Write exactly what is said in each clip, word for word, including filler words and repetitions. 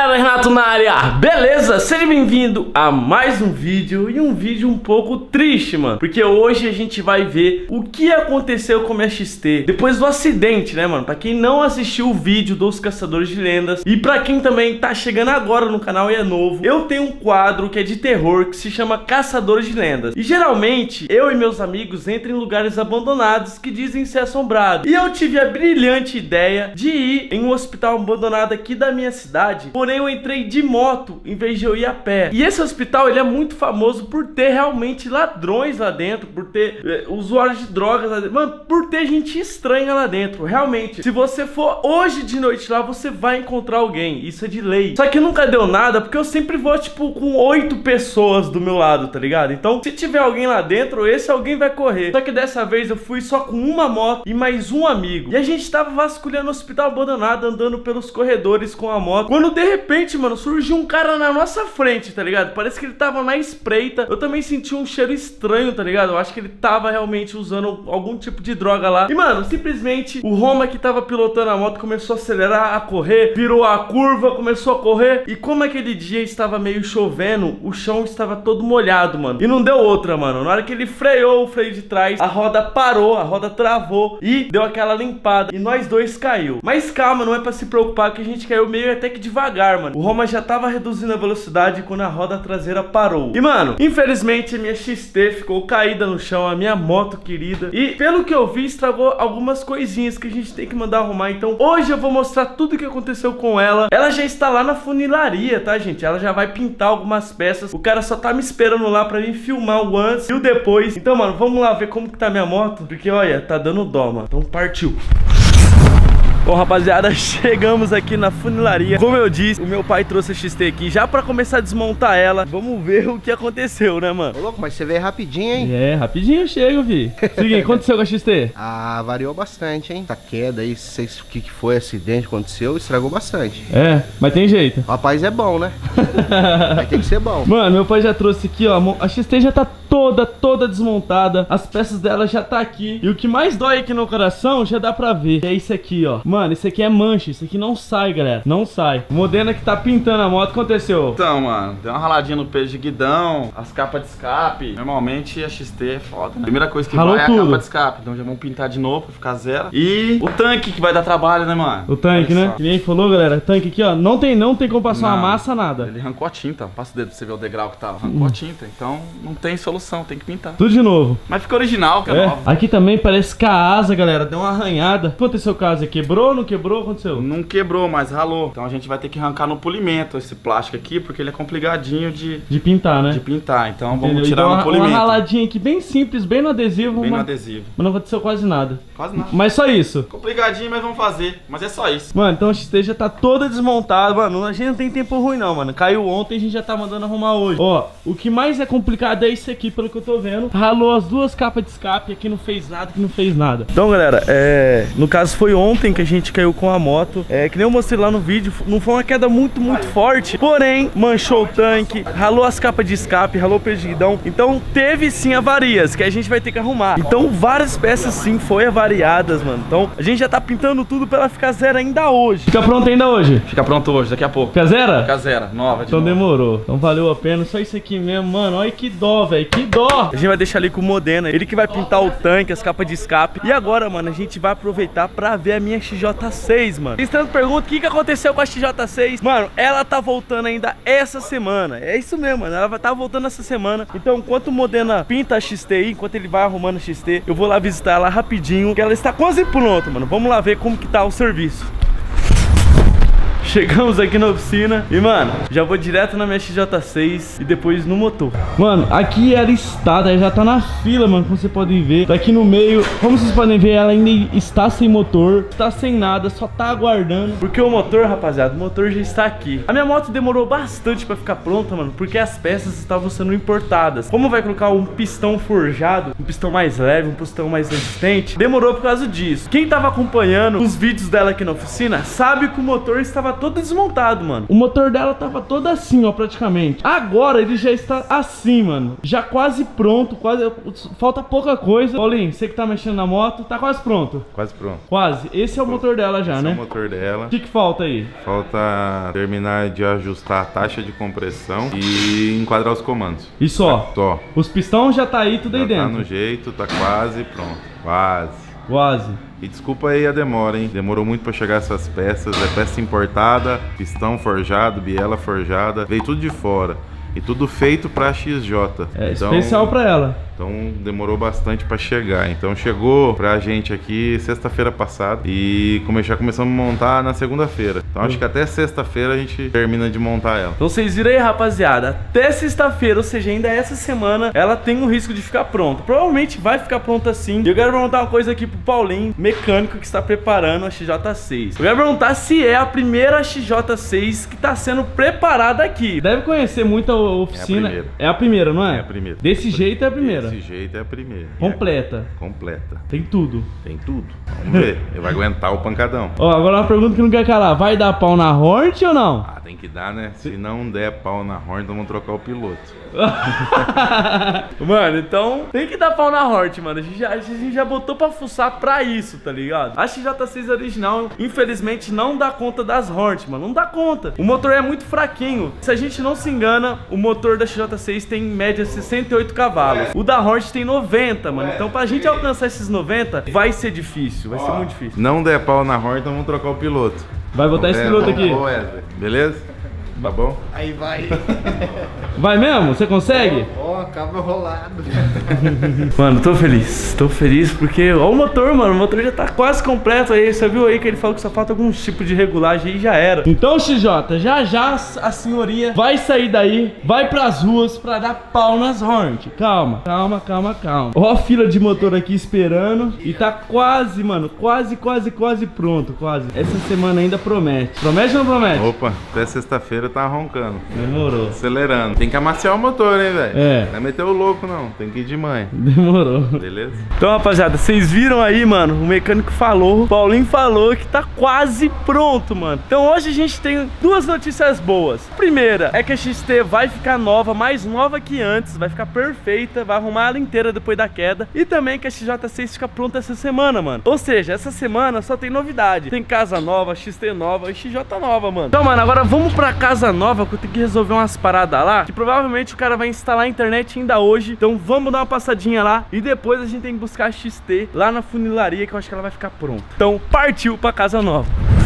rapaziada, Renato na área, beleza? Seja bem-vindo a mais um vídeo e um vídeo um pouco triste, mano, porque hoje a gente vai ver o que aconteceu com a minha X T depois do acidente, né, mano? Pra quem não assistiu o vídeo dos Caçadores de Lendas e pra quem também tá chegando agora no canal e é novo, eu tenho um quadro que é de terror que se chama Caçadores de Lendas. E geralmente eu e meus amigos entram em lugares abandonados que dizem ser assombrados. E eu tive a brilhante ideia de ir em um hospital abandonado aqui da minha cidade, porém eu entrei de moto em vez de eu ir a pé. E esse hospital, ele é muito famoso por ter realmente ladrões lá dentro, por ter é, usuários de drogas lá dentro, mano, por ter gente estranha lá dentro. Realmente, se você for hoje de noite lá, você vai encontrar alguém, isso é de lei. Só que nunca deu nada, porque eu sempre vou, tipo, com oito pessoas do meu lado, tá ligado? Então, se tiver alguém lá dentro, esse alguém vai correr. Só que dessa vez eu fui só com uma moto e mais um amigo. E a gente tava vasculhando o hospital abandonado, andando pelos corredores com a moto, quando de repente, mano, surgiu um cara na nossa frente, tá ligado? Parece que ele tava na espreita. Eu também senti um cheiro estranho, tá ligado? Eu acho que ele tava realmente usando algum tipo de droga lá. E, mano, simplesmente o Roma que tava pilotando a moto começou a acelerar, a correr, virou a curva, começou a correr. E como aquele dia estava meio chovendo, o chão estava todo molhado, mano. E não deu outra, mano. Na hora que ele freou o freio de trás, a roda parou, a roda travou e deu aquela limpada. E nós dois caiu. Mas calma, não é pra se preocupar que a gente caiu meio até que devagar, mano. O Roma já tava reduzindo a velocidade quando a roda traseira parou. E, mano, infelizmente a minha X T ficou caída no chão, a minha moto querida. E pelo que eu vi, estragou algumas coisinhas que a gente tem que mandar arrumar. Então hoje eu vou mostrar tudo o que aconteceu com ela. Ela já está lá na funilaria, tá, gente? Ela já vai pintar algumas peças. O cara só tá me esperando lá pra mim filmar o antes e o depois. Então, mano, vamos lá ver como que tá minha moto, porque, olha, tá dando dó, mano. Então partiu. Bom, rapaziada, chegamos aqui na funilaria. Como eu disse, o meu pai trouxe a X T aqui já pra começar a desmontar ela. Vamos ver o que aconteceu, né, mano? Ô, louco, mas você veio rapidinho, hein? É, rapidinho eu chego, vi. Seguinte, o que aconteceu com a X T? Ah, variou bastante, hein? Essa queda aí, sei o que que foi, acidente aconteceu, estragou bastante. É, mas tem jeito. O rapaz é bom, né? Vai ter que ser bom. Mano, meu pai já trouxe aqui, ó. A X T já tá toda, toda desmontada. As peças dela já tá aqui. E o que mais dói aqui no coração, já dá pra ver. É isso aqui, ó. Mano, isso aqui é mancha. Isso aqui não sai, galera. Não sai. O Modena que tá pintando a moto, o que aconteceu? Então, mano, deu uma raladinha no peso de guidão, as capas de escape. Normalmente a X T é foda, né? Primeira coisa que Ralou vai é tudo. a capa de escape. Então já vamos pintar de novo pra ficar zero. E o tanque que vai dar trabalho, né, mano? O tanque, Olha né? só. Que nem falou, galera. O tanque aqui, ó. Não tem, não tem como passar Não, uma massa, nada. Ele arrancou a tinta. Passa o dedo pra você ver o degrau que tava. Arrancou a tinta. Então não tem solução, tem que pintar. Tudo de novo. Mas ficou original, que é, É. nova. Aqui também parece que a asa, galera, deu uma arranhada. O que aconteceu com a asa? Quebrou, não quebrou? O que aconteceu? Não quebrou, mas ralou. Então a gente vai ter que arrancar no polimento esse plástico aqui, porque ele é complicadinho de, De pintar, né? de pintar. Então Entendeu? vamos E tirar deu no uma, polimento. uma raladinha aqui bem simples, bem no adesivo. Bem no mas, adesivo. mas não aconteceu quase nada. Quase nada. Mas só isso. Complicadinho, mas vamos fazer. Mas é só isso. Mano, então a X T já tá toda desmontada. Mano, a gente não tem tempo ruim não, mano. Caiu ontem, a gente já tá mandando arrumar hoje. Ó, o que mais é complicado é isso aqui, pelo que eu tô vendo. Ralou as duas capas de escape, aqui não fez nada, aqui não fez nada. Então, galera, é... no caso foi ontem que a gente caiu com a moto. É, que nem eu mostrei lá no vídeo, não foi uma queda muito, muito forte. Porém, manchou o tanque, ralou as capas de escape, ralou o perdidão. Então, teve sim avarias, que a gente vai ter que arrumar. Então, várias peças sim foi avariadas, mano. Então, a gente já tá pintando tudo pra ela ficar zero ainda hoje. Fica pronto ainda hoje? Fica pronto hoje, daqui a pouco. Fica zero? Fica zero, nova de Então novo. demorou. Então valeu a pena. Só isso aqui mesmo, mano. Olha que dó, velho. Que dó. A gente vai deixar ali com o Modena. Ele que vai pintar o tanque, as capas de escape. E agora, mano, a gente vai aproveitar pra ver a minha X J seis, mano. Vocês tanto perguntam o que, que aconteceu com a X J seis. Mano, ela tá voltando ainda essa semana. É isso mesmo, mano. Ela vai estar voltando essa semana. Então, enquanto o Modena pinta a X T aí, enquanto ele vai arrumando a X T, eu vou lá visitar ela rapidinho, que ela está quase pronta, mano. Vamos lá ver como que tá o serviço. Chegamos aqui na oficina e, mano, já vou direto na minha X J seis e depois no motor. Mano, aqui ela está, ela já tá na fila, mano, como vocês podem ver. Daqui no meio, como vocês podem ver, ela ainda está sem motor, está sem nada, só tá aguardando. Porque o motor, rapaziada, o motor já está aqui. A minha moto demorou bastante pra ficar pronta, mano, porque as peças estavam sendo importadas. Como vai colocar um pistão forjado, um pistão mais leve, um pistão mais resistente, demorou por causa disso. Quem tava acompanhando os vídeos dela aqui na oficina sabe que o motor estava todo desmontado, mano. O motor dela tava todo assim, ó, praticamente. Agora ele já está assim, mano. Já quase pronto, quase... Falta pouca coisa. Paulinho, você que tá mexendo na moto, tá quase pronto. Quase pronto. Quase. Esse é o motor dela já, Esse né? é o motor dela. O que que falta aí? Falta terminar de ajustar a taxa de compressão e enquadrar os comandos. E só? Só. Os pistões já tá aí tudo Já aí dentro. tá no jeito, tá quase pronto. Quase. Quase. E desculpa aí a demora, hein? Demorou muito pra chegar essas peças. É peça importada, pistão forjado, biela forjada. Veio tudo de fora. E tudo feito pra X J. É então, especial pra ela. Então demorou bastante pra chegar. Então chegou pra gente aqui sexta-feira passada. E come- já começamos a montar na segunda-feira. Então acho que até sexta-feira a gente termina de montar ela. Então vocês viram aí, rapaziada, até sexta-feira, ou seja, ainda essa semana, ela tem o risco de ficar pronta. Provavelmente vai ficar pronta sim. E eu quero perguntar uma coisa aqui pro Paulinho, mecânico que está preparando a X J seis. Eu quero perguntar se é a primeira X J seis que está sendo preparada aqui. Deve conhecer muita oficina. É a primeira. É a primeira, não é? É a primeira. Desse jeito é a primeira. Desse jeito é a primeira. Completa. É completa. Tem tudo. Tem tudo. Vamos ver. Ele vai aguentar o pancadão. Ó, agora uma pergunta que não quer calar. Vai dar pau na Hornet ou não? Ah, tem que dar, né? Se não der pau na Hornet, vamos trocar o piloto. Mano, então tem que dar pau na Hornet, mano. A gente, já, a gente já botou pra fuçar pra isso, tá ligado? A X J seis original, infelizmente, não dá conta das Hornet, mano. Não dá conta. O motor é muito fraquinho. Se a gente não se engana, o motor da X J seis tem em média sessenta e oito cavalos. O da Hornet tem noventa, mano. Então pra gente alcançar esses noventa, vai ser difícil. Vai ser muito difícil. Não der pau na Hornet, então vamos trocar o piloto. Vai botar esse piloto aqui. Ô, Wesley. Beleza? Tá bom? Aí vai. Vai mesmo? Você consegue? Ó, cabo rolado. Mano, tô feliz. Tô feliz porque... Ó o motor, mano. O motor já tá quase completo aí. Você viu aí que ele falou que só falta algum tipo de regulagem e já era. Então, X J, já já a senhoria vai sair daí, vai pras ruas pra dar pau nas Hornet. Calma, calma, calma, calma. Ó a fila de motor aqui esperando. E tá quase, mano. Quase, quase, quase pronto. Quase. Essa semana ainda promete. Promete ou não promete? Opa, até sexta-feira tá roncando. Demorou. Acelerando. Tem que amaciar o motor, hein, velho? É. Não é meter o louco, não. Tem que ir de manhã. Demorou. Beleza? Então, rapaziada, vocês viram aí, mano, o mecânico falou, o Paulinho falou que tá quase pronto, mano. Então hoje a gente tem duas notícias boas. Primeira é que a X T vai ficar nova, mais nova que antes, vai ficar perfeita, vai arrumar ela inteira depois da queda. E também que a X J seis fica pronta essa semana, mano. Ou seja, essa semana só tem novidade. Tem casa nova, X T nova e X J nova, mano. Então, mano, agora vamos pra casa nova, que eu tenho que resolver umas paradas lá, que provavelmente o cara vai instalar a internet ainda hoje. Então vamos dar uma passadinha lá e depois a gente tem que buscar a X T lá na funilaria, que eu acho que ela vai ficar pronta. Então partiu pra casa nova.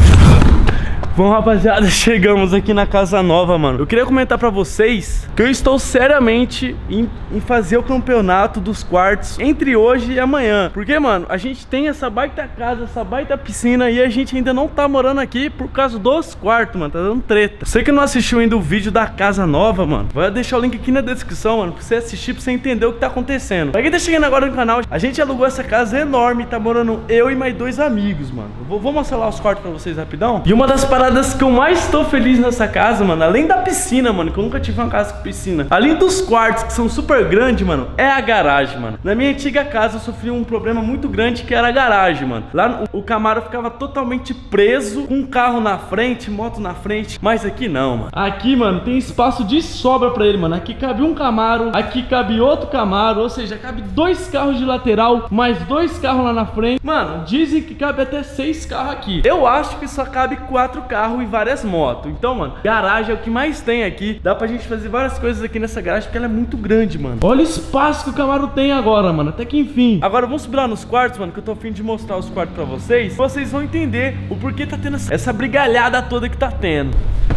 Bom, rapaziada, chegamos aqui na casa nova, mano. Eu queria comentar pra vocês que eu estou seriamente em, em fazer o campeonato dos quartos entre hoje e amanhã. Porque, mano, a gente tem essa baita casa, essa baita piscina e a gente ainda não tá morando aqui por causa dos quartos, mano. Tá dando treta. Você que não assistiu ainda o vídeo da casa nova, mano, vai deixar o link aqui na descrição, mano, pra você assistir, pra você entender o que tá acontecendo. Pra quem tá chegando agora no canal, a gente alugou essa casa enorme, tá morando eu e mais dois amigos, mano. Eu vou, vou mostrar lá os quartos pra vocês rapidão. E uma das paradas que eu mais tô feliz nessa casa, mano, além da piscina, mano, que eu nunca tive uma casa com piscina, além dos quartos, que são super grandes, mano, é a garagem, mano. Na minha antiga casa eu sofri um problema muito grande, que era a garagem, mano. Lá o, o Camaro ficava totalmente preso, com um carro na frente, moto na frente, mas aqui não, mano. Aqui, mano, tem espaço de sobra pra ele, mano. Aqui cabe um Camaro, aqui cabe outro Camaro, ou seja, cabe dois carros de lateral, mais dois carros lá na frente. Mano, dizem que cabe até seis carros aqui. Eu acho que só cabe quatro carros e várias motos. Então, mano, garagem é o que mais tem aqui. Dá pra gente fazer várias coisas aqui nessa garagem, porque ela é muito grande, mano. Olha o espaço que o Camaro tem agora, mano. Até que enfim. Agora vamos subir lá nos quartos, mano, que eu tô a fim de mostrar os quartos pra vocês. Vocês vão entender o porquê tá tendo essa brigalhada toda que tá tendo.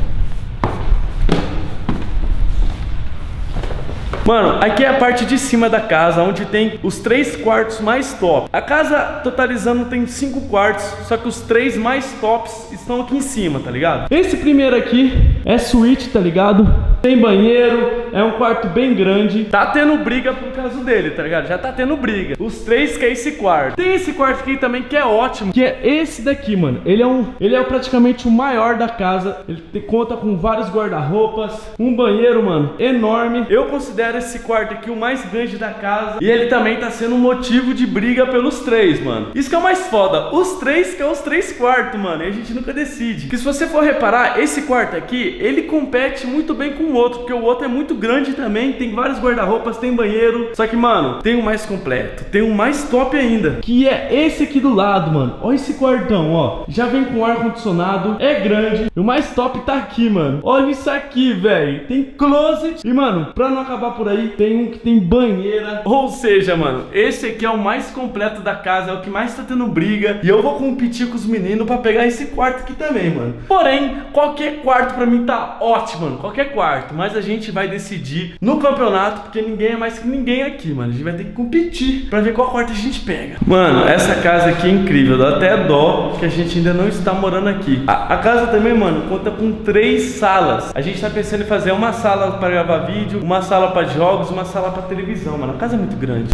Mano, aqui é a parte de cima da casa, onde tem os três quartos mais top. A casa, totalizando, tem cinco quartos, só que os três mais tops estão aqui em cima, tá ligado? Esse primeiro aqui é suíte, tá ligado? Tem banheiro, É um quarto bem grande. Tá tendo briga por causa dele, tá ligado? Já tá tendo briga. Os três querem esse quarto. Tem esse quarto aqui também que é ótimo, que é esse daqui, mano. Ele é um, ele é praticamente o maior da casa. Ele te, conta com vários guarda-roupas, um banheiro, mano, enorme. Eu considero esse quarto aqui o mais grande da casa. E ele também tá sendo um motivo de briga pelos três, mano. Isso que é o mais foda. Os três que é os três quartos, mano. E a gente nunca decide. Que se você for reparar, esse quarto aqui, ele compete muito bem com o outro, porque o outro é muito grande também. Tem vários guarda-roupas, tem banheiro. Só que, mano, tem um mais completo. Tem um mais top ainda, que é esse aqui do lado, mano. Olha esse quartão, ó. Já vem com ar-condicionado. É grande. E o mais top tá aqui, mano. Olha isso aqui, velho. Tem closet. E, mano, pra não acabar por aí, tem um que tem banheira. Ou seja, mano, esse aqui é o mais completo da casa. É o que mais tá tendo briga. E eu vou competir com os meninos pra pegar esse quarto aqui também, mano. Porém, qualquer quarto pra mim tá ótimo, mano. Qualquer quarto. Mas a gente vai decidir no campeonato, porque ninguém é mais que ninguém aqui, mano. A gente vai ter que competir pra ver qual quarto a gente pega. Mano, essa casa aqui é incrível. Dá até dó que a gente ainda não está morando aqui. A, a casa também, mano, conta com três salas. A gente tá pensando em fazer uma sala pra gravar vídeo, uma sala pra jogos, uma sala pra televisão, mano. A casa é muito grande.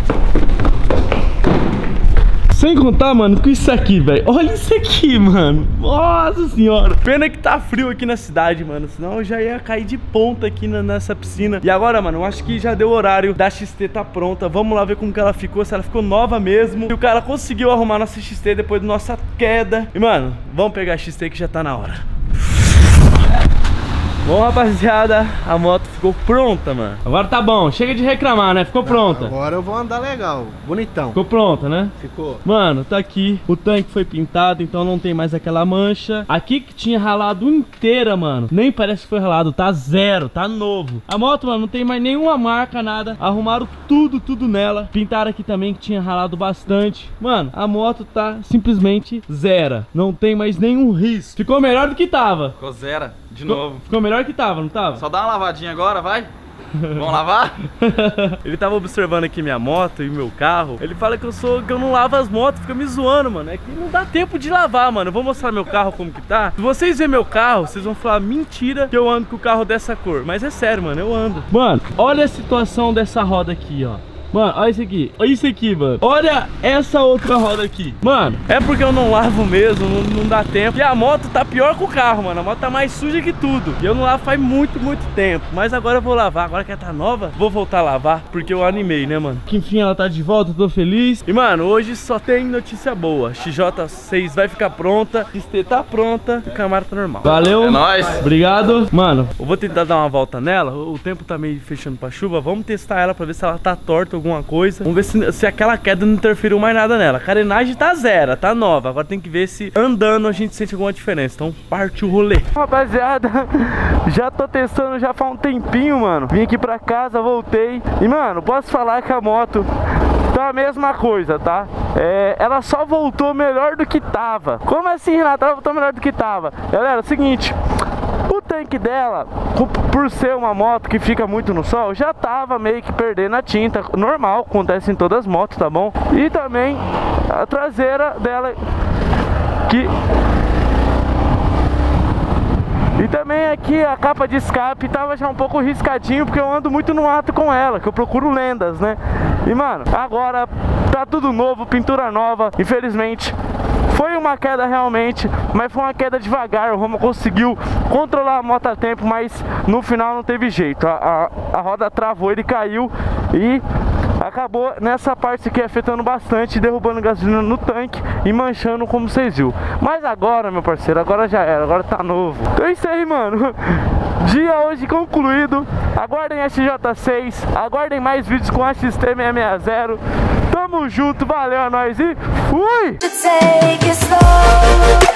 Sem contar, mano, com isso aqui, velho. Olha isso aqui, mano. Nossa senhora. Pena que tá frio aqui na cidade, mano. Senão eu já ia cair de ponta aqui na, nessa piscina. E agora, mano, eu acho que já deu o horário da X T tá pronta. Vamos lá ver como que ela ficou. Se ela ficou nova mesmo. Se o cara conseguiu arrumar nossa X T depois da nossa queda. E, mano, vamos pegar a X T que já tá na hora. Bom, rapaziada, a moto ficou pronta, mano. Agora tá bom, chega de reclamar, né? Ficou pronta. Agora eu vou andar legal, bonitão. Ficou pronta, né? Ficou. Mano, tá aqui. O tanque foi pintado, então não tem mais aquela mancha. Aqui que tinha ralado inteira, mano. Nem parece que foi ralado, tá zero, tá novo. A moto, mano, não tem mais nenhuma marca, nada. Arrumaram tudo, tudo nela. Pintaram aqui também que tinha ralado bastante. Mano, a moto tá simplesmente zero. Não tem mais nenhum risco. Ficou melhor do que tava. Ficou zero, de Ficou, novo. Ficou melhor que tava, não tava? Só dá uma lavadinha agora, vai. Vamos lavar? Ele tava observando aqui minha moto e meu carro. Ele fala que eu sou que eu não lavo as motos, fica me zoando, mano. É que não dá tempo de lavar, mano. Eu vou mostrar meu carro como que tá. Se vocês verem meu carro, vocês vão falar mentira que eu ando com o carro dessa cor. Mas é sério, mano, eu ando. Mano, olha a situação dessa roda aqui, ó. Mano, olha isso aqui, olha isso aqui, mano. Olha essa outra roda aqui. Mano, é porque eu não lavo mesmo, não, não dá tempo. E a moto tá pior que o carro, mano. A moto tá mais suja que tudo. E eu não lavo faz muito, muito tempo. Mas agora eu vou lavar, agora que ela tá nova, vou voltar a lavar, porque eu animei, né, mano? Que enfim, ela tá de volta, tô feliz. E, mano, hoje só tem notícia boa. X J seis vai ficar pronta, X T tá pronta e o Camaro tá normal. Valeu. É nóis. Obrigado. Mano, eu vou tentar dar uma volta nela. O tempo tá meio fechando pra chuva. Vamos testar ela pra ver se ela tá torta alguma coisa. Vamos ver se, se aquela queda não interferiu mais nada nela. A carenagem tá zero, tá nova. Agora tem que ver se andando a gente sente alguma diferença. Então parte o rolê. Rapaziada, já tô testando já faz um tempinho, mano. Vim aqui pra casa, voltei. E, mano, posso falar que a moto tá a mesma coisa, tá? É, ela só voltou melhor do que tava. Como assim, Renata? Ela voltou melhor do que tava. Galera, é o seguinte... O tanque dela, por ser uma moto que fica muito no sol, já tava meio que perdendo a tinta. Normal, acontece em todas as motos, tá bom? E também a traseira dela que... E também aqui a capa de escape tava já um pouco riscadinho, porque eu ando muito no mato com ela, que eu procuro lendas, né? E, mano, agora tá tudo novo, pintura nova. Infelizmente foi uma queda realmente, mas foi uma queda devagar. O Roma conseguiu controlar a moto a tempo, mas no final não teve jeito. A, a, a roda travou, ele caiu e acabou nessa parte aqui afetando bastante, derrubando gasolina no tanque e manchando, como vocês viram. Mas agora, meu parceiro, agora já era, agora tá novo. Então é isso aí, mano. Dia hoje concluído. Aguardem a X J seis, aguardem mais vídeos com a X T seiscentos e sessenta. Tamo junto, valeu, é nóis e fui!